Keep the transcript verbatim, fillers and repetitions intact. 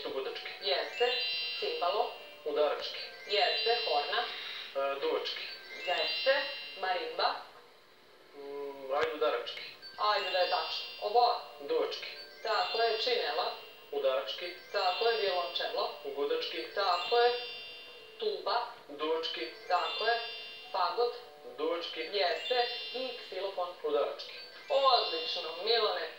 nešto gudački. Jeste. Cimbalo. Udarački. Jeste. Horna. E, duvački. Jeste. Marimba. Mm, ajde udarački. Ajde da je tačno. Oboa. Duvački. Tako je. Činela. Udarački. Tako je. Violončelo. Gudački. Tako je. Tuba. Duvački. Tako je. Fagot. Duvački. Jeste. I ksilofon. Udarački. Odlično, Milane.